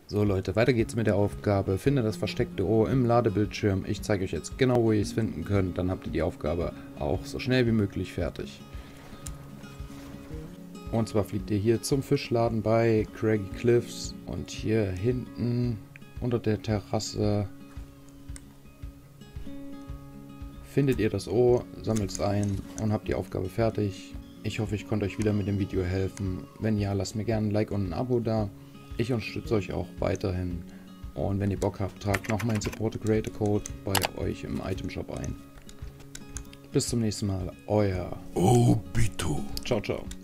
So Leute, weiter geht's mit der Aufgabe. Finde das versteckte Ohr im Ladebildschirm. Ich zeige euch jetzt genau, wo ihr es finden könnt. Dann habt ihr die Aufgabe auch so schnell wie möglich fertig. Und zwar fliegt ihr hier zum Fischladen bei Craggy Cliffs. Und hier hinten unter der Terrasse findet ihr das Ohr, sammelt es ein und habt die Aufgabe fertig. Ich hoffe, ich konnte euch wieder mit dem Video helfen. Wenn ja, lasst mir gerne ein Like und ein Abo da. Ich unterstütze euch auch weiterhin. Und wenn ihr Bock habt, tragt noch meinen Support Creator Code bei euch im Item Shop ein. Bis zum nächsten Mal, euer Obito. Ciao, ciao.